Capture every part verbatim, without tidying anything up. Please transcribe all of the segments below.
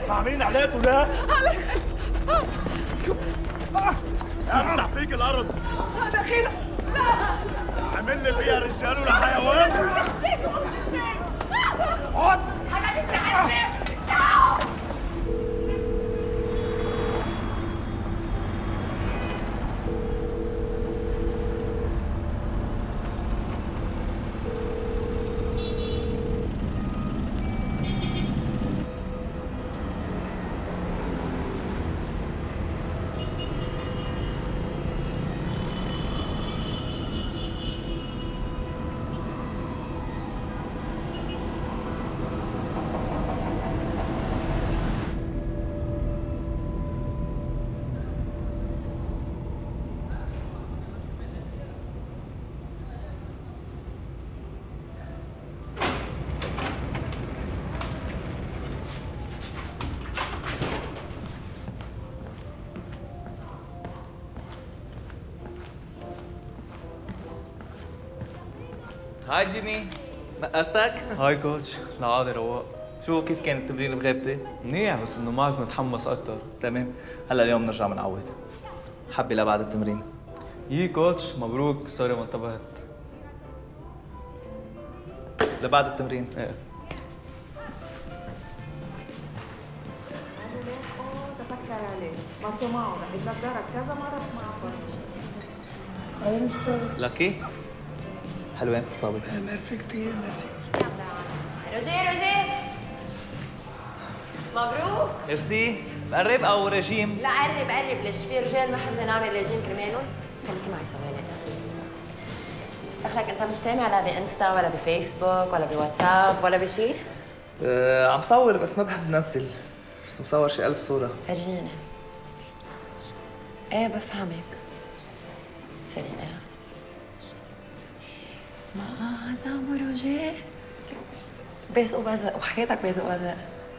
مع مين علاقته ده؟ امسح فيك الارض. هذا خير. لا عامل لي فيها رجال ولا حيوان؟ اقعد. حاجه تستحق. هاي جيمي، نقصتك؟ هاي كوتش، العادة رواق. شو كيف كان التمرين بغيبتي؟ منيح بس انه معك متحمس اكثر. تمام، هلا اليوم نرجع بنعوض. حبي لبعد التمرين. يي كوتش، مبروك، سوري ما انتبهت. لبعد التمرين. ايه. تفكر عليه، مرته معه رح يتذكرك كذا مرة معه. هاي مستر. لكي؟ حلوين الصابة. ميرسي كثير، ميرسي. رجي رجي مبروك. ميرسي. بقرب او رجيم؟ لا قرب قرب، ليش في رجال ما حد نعمل رجيم كرمالهم؟ خليكي معي ثواني. دخلك انت مش سامع لا بانستا ولا بفيسبوك ولا بواتساب ولا بشيء؟ أه عم صور بس ما بحب نزل، بس مصور شي ألف صورة. فرجيني. ايه بفهمك. سوري ايه. ما هذا مروجي بيزقوا بزق وحياتك بيزقوا بزق.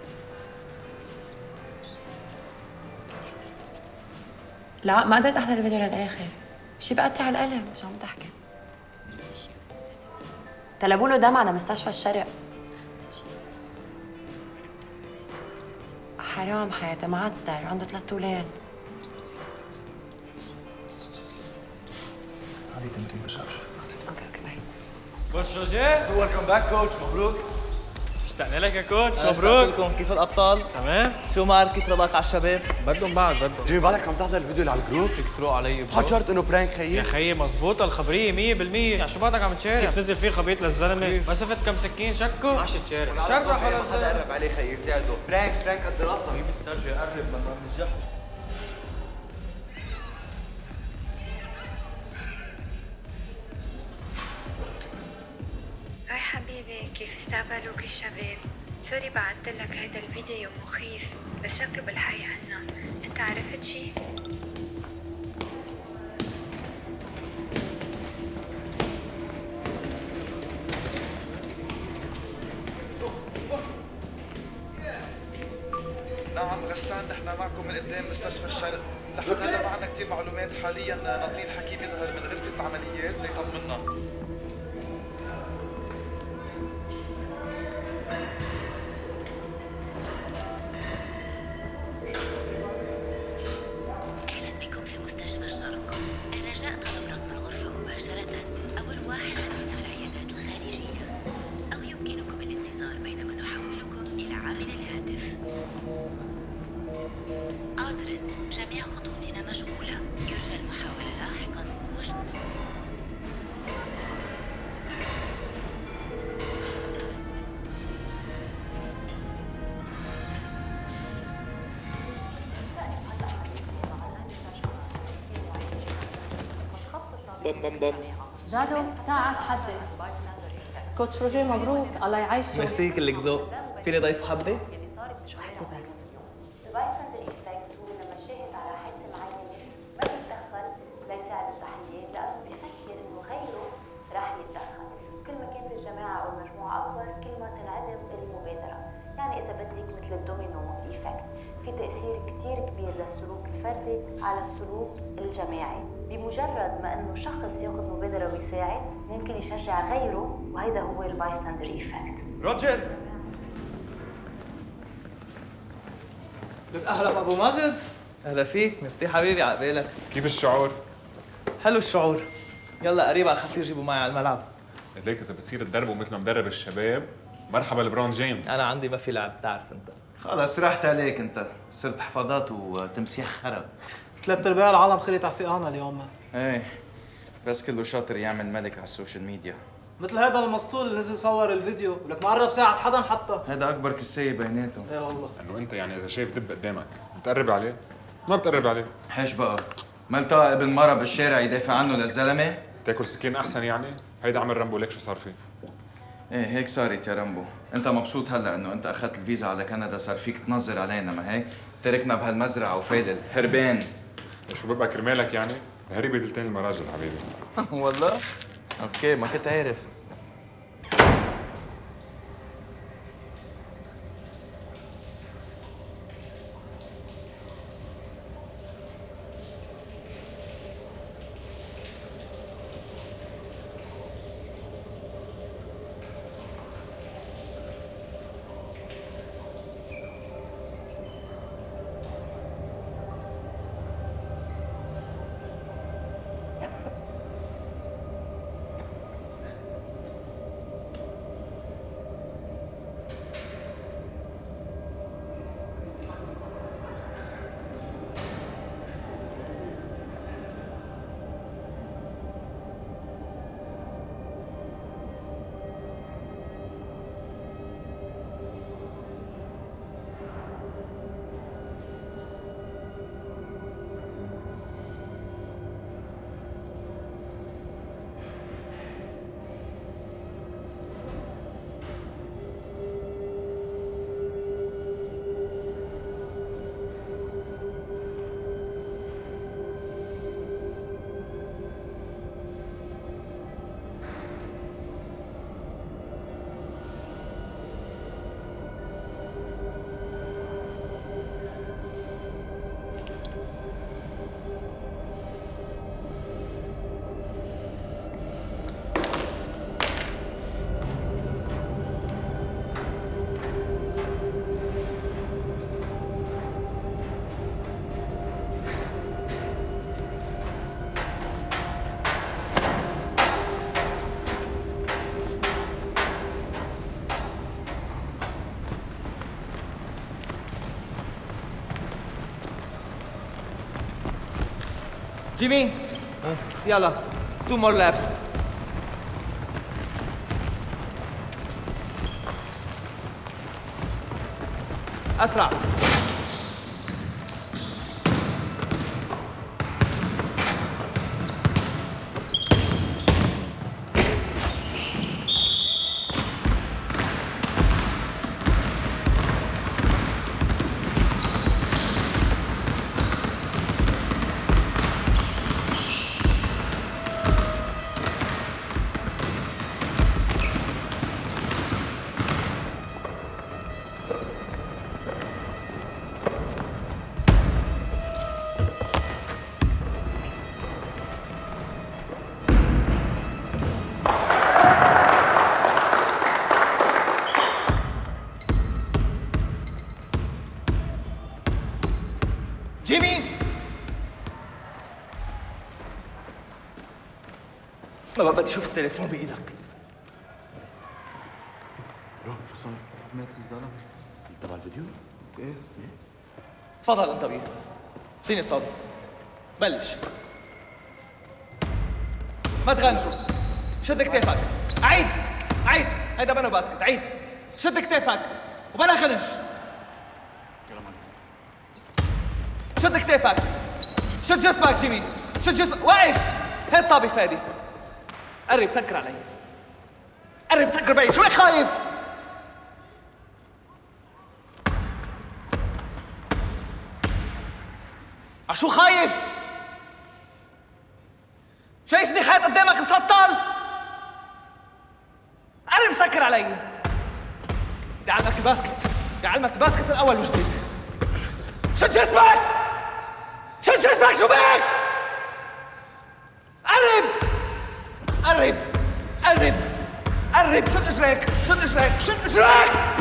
لا ما قدرت احضر الفيديو للاخر، شي بقطع القلب. شو عم تحكي؟ طلبوا له دم على مستشفى الشرق. حرام حياتي، معتر، عنده ثلاث اولاد. هذه تمرين بشرب شوي. اوكي اوكي باي. كوتش رجاء، ويلكم باك كوتش، مبروك. اشتقنا لك يا كوتش، مبروك. مبروك. لكم كيف الابطال؟ تمام. شو مار كيف رضاك على الشباب؟ بدهم بعد بدهم. جيمي بعدك عم تحضر الفيديو اللي على الجروب؟ فيك تروق علي حط شرط انه برانك خيي. يا خيي مزبوطة الخبرية مية بالمية. يعني شو بعدك عم تشارك؟ كيف نزل فيه خبيط للزلمة؟ مسافة كم سكين شكو؟ ما عادش تشارك. شرح ولا حدا قرب عليه خيي ساعده. برانك برانك الدراسة. جيب السرجي قرب لما بنجحش. هاي حبيبي، كيف استقبلوك الشباب؟ سوري بعتلك هيدا الفيديو مخيف بس شكله بالحي عنا. انت عرفت شي؟ نعم غسان، نحن معكم من قدام مستشفى الشرق. لحد هلا ما عندنا كثير معلومات، حاليا ناطرين الحكيم يظهر من غرفة العمليات ليطمنا. اهلا بكم في مستشفى الشرق. الرجاء طلب رقم الغرفة مباشرة او الواحد من العيادات الخارجية، او يمكنكم الانتظار بينما نحولكم الى عامل الهاتف. عذرا، جميع خطوطنا مشغولة، يرجى المحاولة لاحقا. وش... بم بم بم. جادو تعال تحدي. كوتش روجيه مبروك، الله يعيشه. ميرسي كلك ذوق. فيني ضيف حبة؟ وحده بس. البايستاندر ايفكت هو لما الشاهد على حادثة معينة ما بيتدخل ليساعد التحليل، لأنه بفكر إنه غيره راح يتدخل. كل ما كانت الجماعة أو المجموعة أكبر كل ما تنعدم المبادرة. يعني إذا بدك مثل الدومينو ايفكت، في تأثير كتير كبير للسلوك الفردي على السلوك الجماعي. بمجرد ما إنه شخص ياخذ مبادرة ويساعد ممكن يشجع غيره، وهيدا هو البايستاندر ايفكت. روجر لك اهلا ابو ماجد. اهلا فيك، ميرسي حبيبي عقبالك. كيف الشعور؟ حلو الشعور. يلا قريبا رح يصير جيبوا معي على الملعب. ليك اذا بتصير تدربوا مثل ما مدرب الشباب، مرحبا لبرون جيمس. انا عندي ما في لعب بتعرف انت. خلص راحت عليك انت، صرت حفاضات وتمسيح خرب. ثلاث ارباع العالم خليت على سيقانا اليوم. ايه بس كله شاطر يعمل ملك على السوشيال ميديا. مثل هذا المسطول اللي نزل صور الفيديو ولك معرب ساعة حدا حتى. هذا اكبر كسايه بيناتهم. ايه والله. انه انت يعني اذا شايف دب قدامك بتقرب عليه؟ ما بتقرب عليه. حيش بقى، ما التقى ابن مرة بالشارع يدافع عنه للزلمه؟ تاكل سكين احسن يعني؟ هيدا عمل رامبو، ليك شو صار فيه؟ ايه هيك صارت يا رامبو. انت مبسوط هلا انه انت اخذت الفيزا على كندا، صار فيك تنظر علينا ما هيك؟ تركنا بهالمزرعه وفادل هربان. شو ببقى كرمالك يعني؟ هريبة دلتين المراجل حبيبي. والله؟ اوكي ما كنت عارف. جيمي يلا تو مور لابس. اسرع. جيمي ما بقى بدي اشوف التليفون بايدك. برو شو صار؟ مات الزلمه تبع الفيديو؟ ايه؟ تفضل انت بيه. اعطيني الطابة. بلش. ما تغنجوا. شد كتافك. عيد عيد هيدا منو باسكت. عيد شد كتافك وبلا خنج. شد كتافك. شد جسمك جيمي. شد جسمك. واقف. هي الطابة فادي. قرب سكر علي. قرب سكر بعيد. شو هيك خايف؟ عشو خايف؟ شايفني حيط قدامك مسطل؟ قرب سكر علي. بدي اعلمك الباسكت. بدي اعلمك الباسكت من اول وجديد. شد جسمك! شد جسمك شو بك؟ قرب! قرب! قرب! قرب! شد اجريك! شد اجريك! شد اجريك!